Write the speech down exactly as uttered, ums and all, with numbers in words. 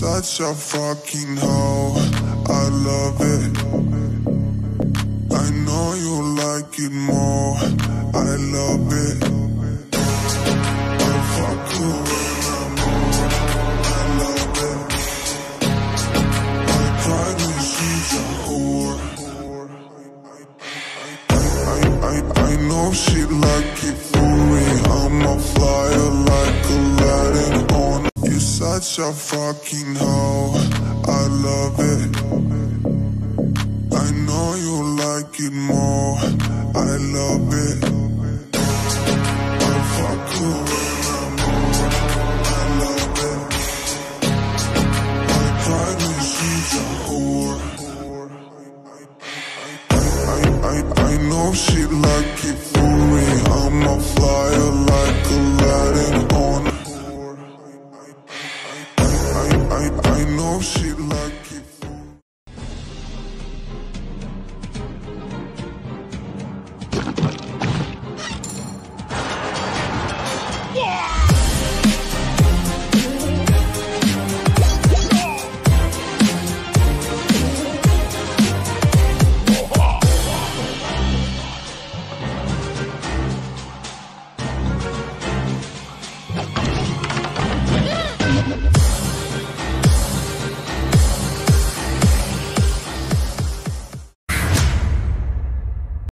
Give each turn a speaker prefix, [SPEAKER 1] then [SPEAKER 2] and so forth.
[SPEAKER 1] such a fucking hoe, I love it. I know you like it more, I love it. I fuck you when I'm over, I love it. I cry when she's a whore. I, I, I know she like it for me, I'm a flyer like Aladdin on. You such a fucking hoe, I love it. I know you like it more, I love it. I fuck you when I'm over, I love it. I cry when she's a whore. I, I, I know she like it for me, I'm a flyer like Aladdin on. I, I, I know she like